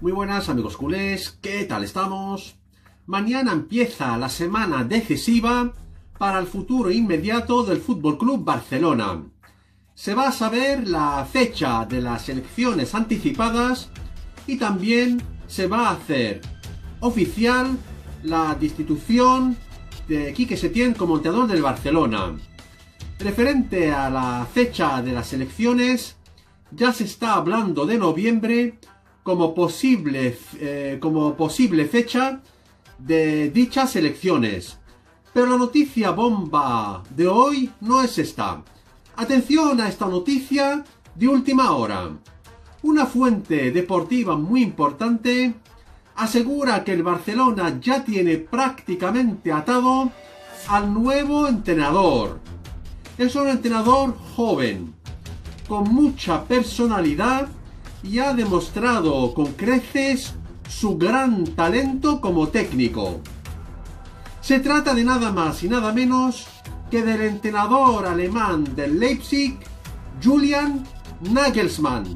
Muy buenas amigos culés, ¿qué tal estamos? Mañana empieza la semana decisiva para el futuro inmediato del Fútbol Club Barcelona. Se va a saber la fecha de las elecciones anticipadas y también se va a hacer oficial la destitución de Quique Setién como entrenador del Barcelona. Referente a la fecha de las elecciones, ya se está hablando de noviembre como posible fecha de dichas elecciones. Pero la noticia bomba de hoy no es esta. Atención a esta noticia de última hora. Una fuente deportiva muy importante asegura que el Barcelona ya tiene prácticamente atado al nuevo entrenador. Es un entrenador joven, con mucha personalidad y ha demostrado con creces su gran talento como técnico. Se trata de nada más y nada menos que del entrenador alemán del Leipzig, Julian Nagelsmann.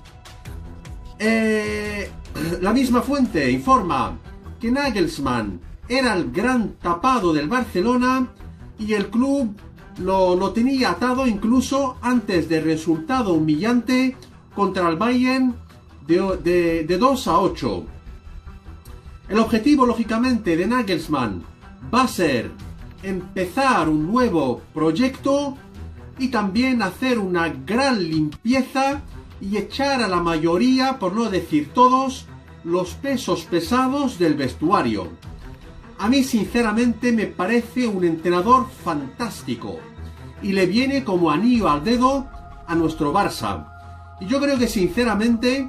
La misma fuente informa que Nagelsmann era el gran tapado del Barcelona y el club lo tenía atado incluso antes del resultado humillante contra el Bayern de 2-8. El objetivo, lógicamente, de Nagelsmann va a ser empezar un nuevo proyecto y también hacer una gran limpieza y echar a la mayoría, por no decir todos, los pesos pesados del vestuario. A mí sinceramente me parece un entrenador fantástico y le viene como anillo al dedo a nuestro Barça. Y yo creo que sinceramente,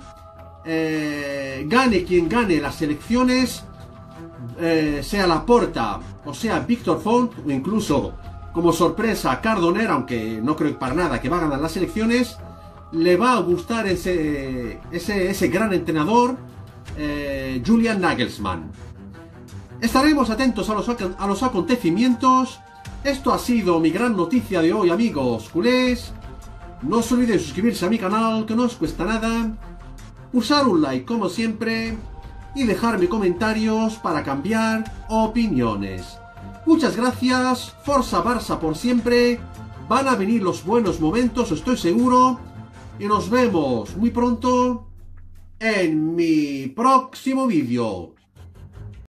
gane quien gane las elecciones, sea Laporta o sea Víctor Font, o incluso como sorpresa Cardoner, aunque no creo para nada que va a ganar las elecciones, le va a gustar ese gran entrenador, Julian Nagelsmann. Estaremos atentos a los acontecimientos. Esto ha sido mi gran noticia de hoy, amigos culés. No os olvidéis de suscribirse a mi canal, que no os cuesta nada, pulsar un like como siempre y dejarme comentarios para cambiar opiniones. Muchas gracias, Forza Barça por siempre, van a venir los buenos momentos, estoy seguro, y nos vemos muy pronto en mi próximo vídeo.